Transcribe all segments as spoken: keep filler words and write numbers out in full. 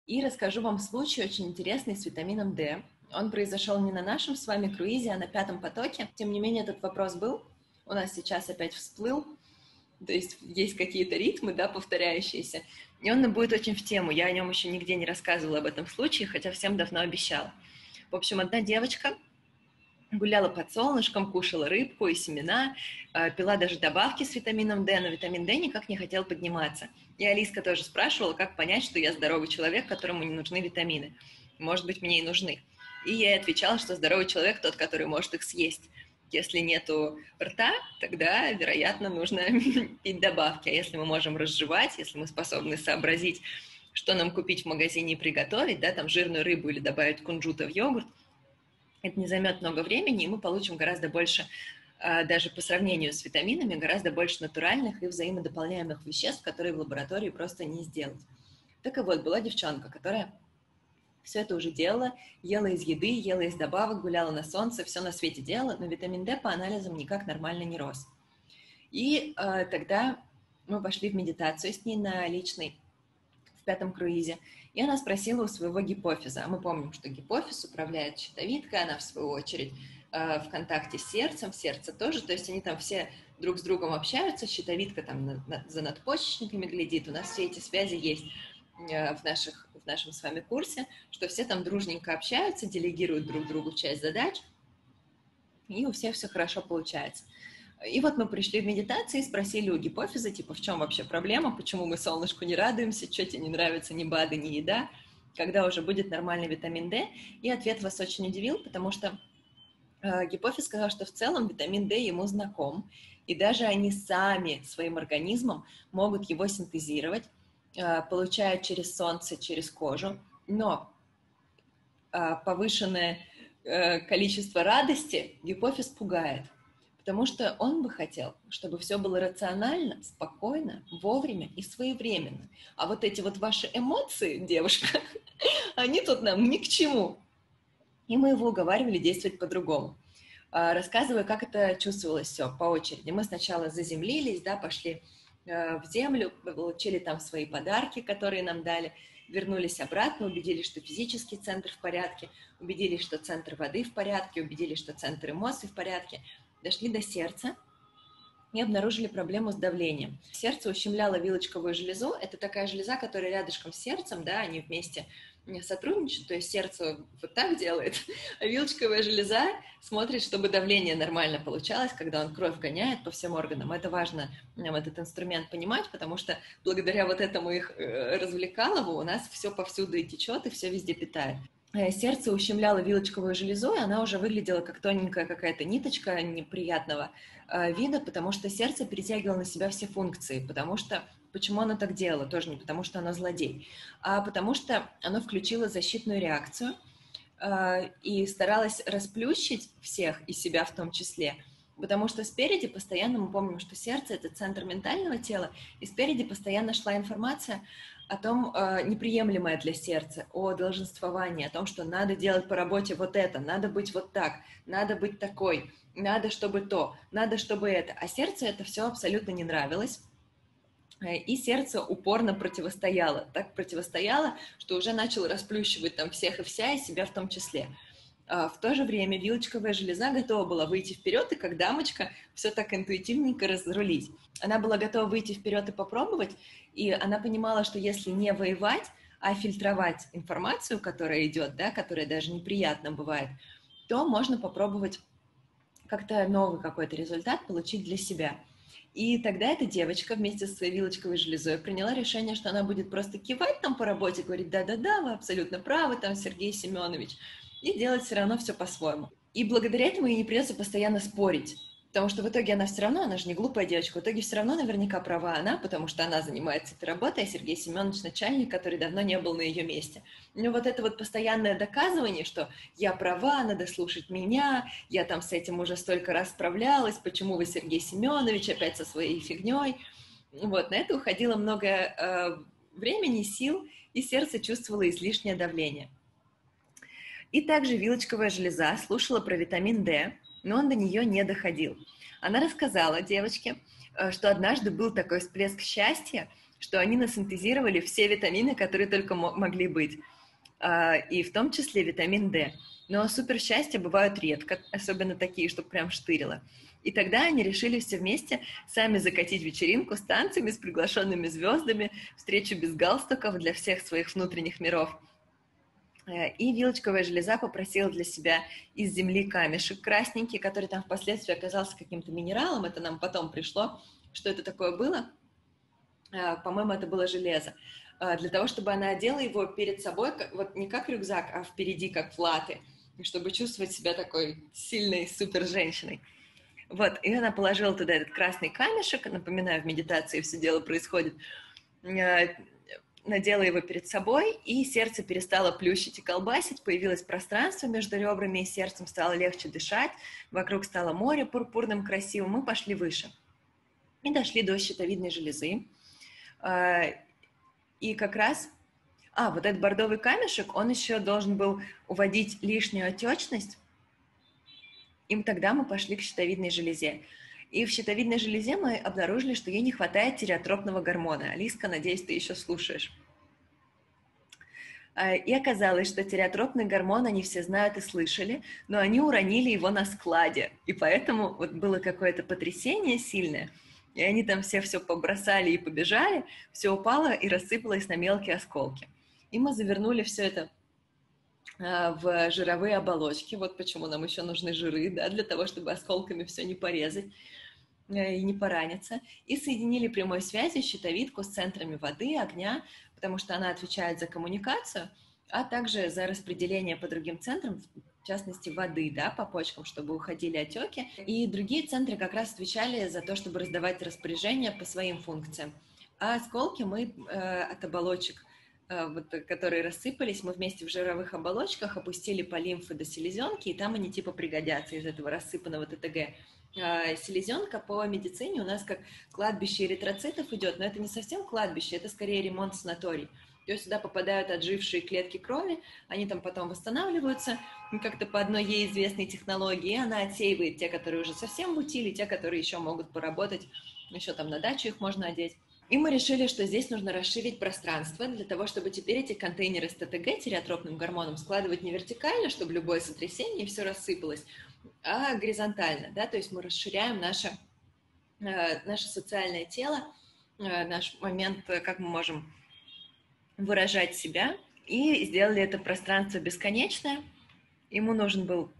И расскажу вам случай очень интересный с витамином D. Он произошел не на нашем с вами круизе, а на пятом потоке. Тем не менее, этот вопрос был. У нас сейчас опять всплыл. То есть есть какие-то ритмы, да, повторяющиеся. И он будет очень в тему. Я о нем еще нигде не рассказывала об этом случае, хотя всем давно обещала. В общем, одна девочка гуляла под солнышком, кушала рыбку и семена, пила даже добавки с витамином D, но витамин D никак не хотел подниматься. И Алиска тоже спрашивала, как понять, что я здоровый человек, которому не нужны витамины. Может быть, мне и нужны. И я ей отвечала, что здоровый человек тот, который может их съесть. Если нету рта, тогда, вероятно, нужно пить добавки. А если мы можем разжевать, если мы способны сообразить, что нам купить в магазине и приготовить, да, там жирную рыбу или добавить кунжута в йогурт, это не займет много времени, и мы получим гораздо больше, даже по сравнению с витаминами, гораздо больше натуральных и взаимодополняемых веществ, которые в лаборатории просто не сделать. Так и вот, была девчонка, которая все это уже делала, ела из еды, ела из добавок, гуляла на солнце, все на свете делала, но витамин D по анализам никак нормально не рос. И э, тогда мы пошли в медитацию с ней на личной, в пятом круизе, и она спросила у своего гипофиза. А мы помним, что гипофиз управляет щитовидкой, она в свою очередь э, в контакте с сердцем, сердце тоже, то есть они там все друг с другом общаются, щитовидка там на, на, за надпочечниками глядит, у нас все эти связи есть э, в, наших, в нашем с вами курсе, что все там дружненько общаются, делегируют друг другу часть задач, и у всех все хорошо получается. И вот мы пришли в медитации и спросили у гипофиза, типа, в чем вообще проблема, почему мы солнышку не радуемся, что тебе не нравится ни БАДы, ни еда, когда уже будет нормальный витамин D. И ответ вас очень удивил, потому что э, гипофиз сказал, что в целом витамин D ему знаком, и даже они сами своим организмом могут его синтезировать, э, получают через солнце, через кожу, но э, повышенное э, количество радости гипофиз пугает. Потому что он бы хотел, чтобы все было рационально, спокойно, вовремя и своевременно. А вот эти вот ваши эмоции, девушка, они тут нам ни к чему. И мы его уговаривали действовать по-другому. Рассказывая, как это чувствовалось все по очереди. Мы сначала заземлились, да, пошли в землю, получили там свои подарки, которые нам дали, вернулись обратно, убедились, что физический центр в порядке, убедились, что центр воды в порядке, убедились, что центр эмоций в порядке. Дошли до сердца и обнаружили проблему с давлением. Сердце ущемляло вилочковую железу. Это такая железа, которая рядышком с сердцем, да, они вместе сотрудничают, то есть сердце вот так делает, а вилочковая железа смотрит, чтобы давление нормально получалось, когда он кровь гоняет по всем органам. Это важно нам этот инструмент понимать, потому что благодаря вот этому их развлекалову у нас все повсюду и течет, и все везде питает. Сердце ущемляло вилочковую железу, и она уже выглядела как тоненькая какая-то ниточка неприятного э, вида, потому что сердце перетягивало на себя все функции, потому что... Почему оно так делало? Тоже не потому, что оно злодей, а потому что оно включило защитную реакцию э, и старалось расплющить всех и себя в том числе, потому что спереди постоянно, мы помним, что сердце – это центр ментального тела, и спереди постоянно шла информация о том, э, неприемлемое для сердца, о долженствовании, о том, что надо делать по работе вот это, надо быть вот так, надо быть такой, надо, чтобы то, надо, чтобы это. А сердцу это все абсолютно не нравилось, э, и сердце упорно противостояло. Так противостояло, что уже начало расплющивать там всех и вся, и себя в том числе. В то же время вилочковая железа готова была выйти вперед и как дамочка все так интуитивненько разрулить. Она была готова выйти вперед и попробовать, и она понимала, что если не воевать, а фильтровать информацию, которая идет, да, которая даже неприятно бывает, то можно попробовать как-то новый какой-то результат получить для себя. И тогда эта девочка вместе со своей вилочковой железой приняла решение, что она будет просто кивать там по работе, говорить: да-да-да, вы абсолютно правы, там, Сергей Семенович, и делать все равно все по-своему. И благодаря этому ей не придется постоянно спорить, потому что в итоге она все равно, она же не глупая девочка, в итоге все равно наверняка права она, потому что она занимается этой работой, а Сергей Семенович начальник, который давно не был на ее месте. Но вот это вот постоянное доказывание, что я права, надо слушать меня, я там с этим уже столько раз справлялась, почему вы, Сергей Семенович, опять со своей фигней. Вот, на это уходило много э, времени, сил, и сердце чувствовало излишнее давление. И также вилочковая железа слушала про витамин D, но он до нее не доходил. Она рассказала девочке, что однажды был такой всплеск счастья, что они насинтезировали все витамины, которые только могли быть, и в том числе витамин D. Но суперсчастья бывают редко, особенно такие, чтобы прям штырило. И тогда они решили все вместе сами закатить вечеринку с танцами, с приглашенными звездами, встречу без галстуков для всех своих внутренних миров. И вилочковая железа попросила для себя из земли камешек красненький, который там впоследствии оказался каким-то минералом. Это нам потом пришло, что это такое было. По-моему, это было железо. Для того, чтобы она одела его перед собой, вот не как рюкзак, а впереди, как в латы, чтобы чувствовать себя такой сильной супер-женщиной. Вот, и она положила туда этот красный камешек, напоминаю, в медитации все дело происходит, надела его перед собой, и сердце перестало плющить и колбасить, появилось пространство между ребрами и сердцем, стало легче дышать, вокруг стало море пурпурным, красивым, мы пошли выше. И дошли до щитовидной железы. И как раз, а, вот этот бордовый камешек, он еще должен был уводить лишнюю отечность, и тогда мы пошли к щитовидной железе. И в щитовидной железе мы обнаружили, что ей не хватает тиреотропного гормона. Алиска, надеюсь, ты еще слушаешь. И оказалось, что тиреотропный гормон они все знают и слышали, но они уронили его на складе. И поэтому вот было какое-то потрясение сильное. И они там все все побросали и побежали, все упало и рассыпалось на мелкие осколки. И мы завернули все это в жировые оболочки. Вот почему нам еще нужны жиры, да, для того, чтобы осколками все не порезать и не пораниться. И соединили прямой связью щитовидку с центрами воды, огня, потому что она отвечает за коммуникацию, а также за распределение по другим центрам, в частности, воды, да, по почкам, чтобы уходили отеки. И другие центры как раз отвечали за то, чтобы раздавать распоряжения по своим функциям. А осколки мы э, от оболочек, э, вот, которые рассыпались, мы вместе в жировых оболочках опустили по лимфе до селезенки, и там они типа пригодятся из этого рассыпанного ТТГ. Э, селезенка по медицине у нас как кладбище эритроцитов идет, но это не совсем кладбище, это скорее ремонт-санаторий. То есть сюда попадают отжившие клетки крови, они там потом восстанавливаются как-то по одной ей известной технологии, и она отсеивает те, которые уже совсем бутили, те, которые еще могут поработать, еще там на дачу их можно одеть. И мы решили, что здесь нужно расширить пространство для того, чтобы теперь эти контейнеры с ТТГ, тиреотропным гормоном, складывать не вертикально, чтобы любое сотрясение все рассыпалось, а горизонтально, да, то есть мы расширяем наше, наше социальное тело, наш момент, как мы можем выражать себя, и сделали это пространство бесконечное. Ему нужен был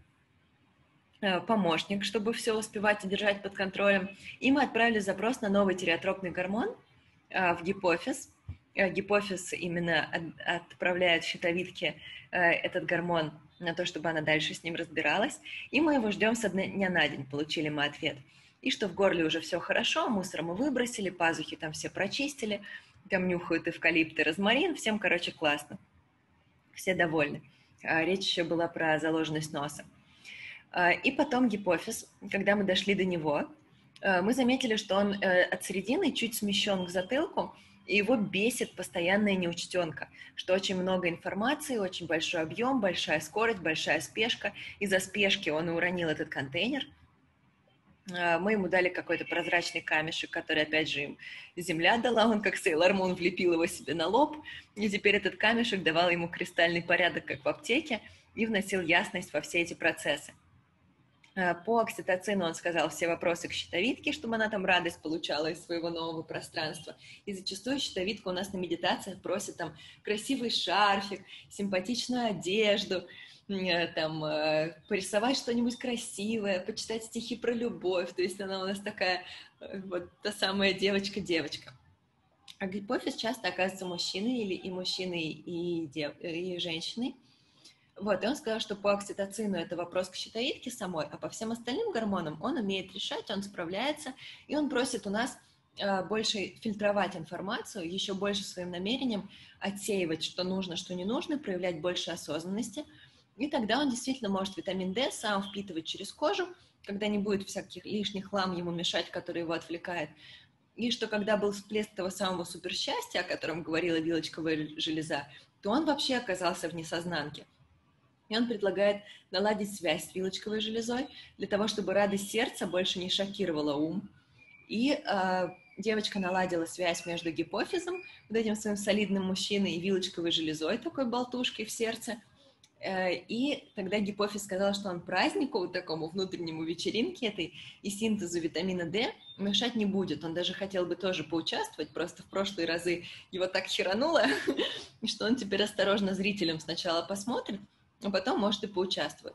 помощник, чтобы все успевать и держать под контролем, и мы отправили запрос на новый тиреотропный гормон в гипофиз. Гипофиз именно отправляет в щитовидке этот гормон на то, чтобы она дальше с ним разбиралась, и мы его ждем со дня на день, получили мы ответ. И что в горле уже все хорошо, мусор мы выбросили, пазухи там все прочистили, там нюхают эвкалипт и розмарин, всем, короче, классно. Все довольны. Речь еще была про заложенность носа. И потом гипофиз, когда мы дошли до него, мы заметили, что он от середины чуть смещен к затылку, и его бесит постоянная неучтенка, что очень много информации, очень большой объем, большая скорость, большая спешка. Из-за спешки он и уронил этот контейнер. Мы ему дали какой-то прозрачный камешек, который, опять же, им земля дала. Он, как Сейлор Мун, влепил его себе на лоб. И теперь этот камешек давал ему кристальный порядок, как в аптеке, и вносил ясность во все эти процессы. По окситоцину он сказал все вопросы к щитовидке, чтобы она там радость получала из своего нового пространства. И зачастую щитовидка у нас на медитациях просит там красивый шарфик, симпатичную одежду, там, порисовать что-нибудь красивое, почитать стихи про любовь. То есть она у нас такая, вот та самая девочка-девочка. А гипофиз часто оказывается мужчиной или и мужчиной, и, дев... и женщиной. Вот, и он сказал, что по окситоцину это вопрос к щитовидке самой, а по всем остальным гормонам он умеет решать, он справляется, и он просит у нас э, больше фильтровать информацию, еще больше своим намерением отсеивать, что нужно, что не нужно, проявлять больше осознанности. И тогда он действительно может витамин D сам впитывать через кожу, когда не будет всяких лишних хлам ему мешать, который его отвлекает. И что когда был всплеск того самого суперсчастья, о котором говорила вилочковая железа, то он вообще оказался в несознанке. И он предлагает наладить связь с вилочковой железой для того, чтобы радость сердца больше не шокировала ум. И э, девочка наладила связь между гипофизом, вот этим своим солидным мужчиной, и вилочковой железой, такой болтушкой в сердце. И тогда гипофиз сказал, что он празднику, вот такому внутреннему вечеринке этой и синтезу витамина D мешать не будет. Он даже хотел бы тоже поучаствовать, просто в прошлые разы его так херануло, что он теперь осторожно зрителям сначала посмотрит, а потом может и поучаствовать.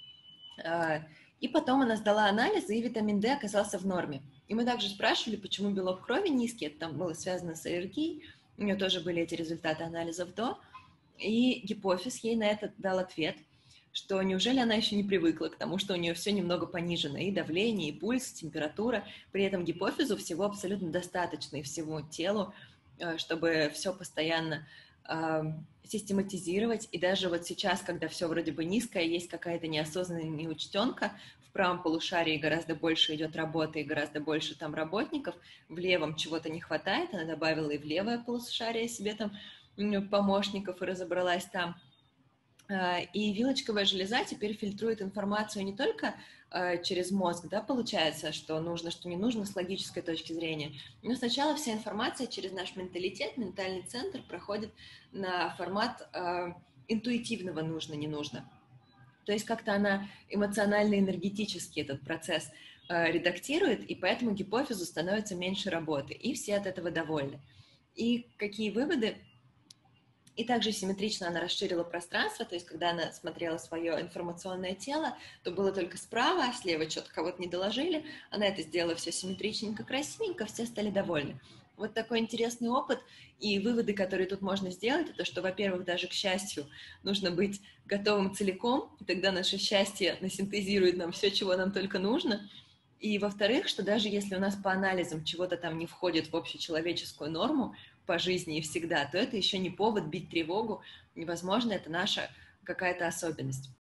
И потом она сдала анализы, и витамин D оказался в норме. И мы также спрашивали, почему белок крови низкий, это там было связано с аллергией, у нее тоже были эти результаты анализов до. И гипофиз ей на это дал ответ, что неужели она еще не привыкла к тому, что у нее все немного понижено, и давление, и пульс, и температура. При этом гипофизу всего абсолютно достаточно, и всему телу, чтобы все постоянно э, систематизировать. И даже вот сейчас, когда все вроде бы низкое, есть какая-то неосознанная неучтенка, в правом полушарии гораздо больше идет работы, и гораздо больше там работников, в левом чего-то не хватает, она добавила и в левое полушарие себе там помощников и разобралась там. И вилочковая железа теперь фильтрует информацию не только через мозг, да, получается, что нужно, что не нужно с логической точки зрения, но сначала вся информация через наш менталитет, ментальный центр проходит на формат интуитивного нужно, не нужно. То есть как-то она эмоционально-энергетически этот процесс редактирует, и поэтому гипофизу становится меньше работы, и все от этого довольны. И какие выводы? И также симметрично она расширила пространство, то есть когда она смотрела свое информационное тело, то было только справа, а слева что-то кого-то не доложили, она это сделала все симметричненько, красивенько, все стали довольны. Вот такой интересный опыт, и выводы, которые тут можно сделать, это что, во-первых, даже к счастью нужно быть готовым целиком, и тогда наше счастье насинтезирует нам все, чего нам только нужно. И, во-вторых, что даже если у нас по анализам чего-то там не входит в общечеловеческую норму по жизни и всегда, то это еще не повод бить тревогу. Невозможно, это наша какая-то особенность.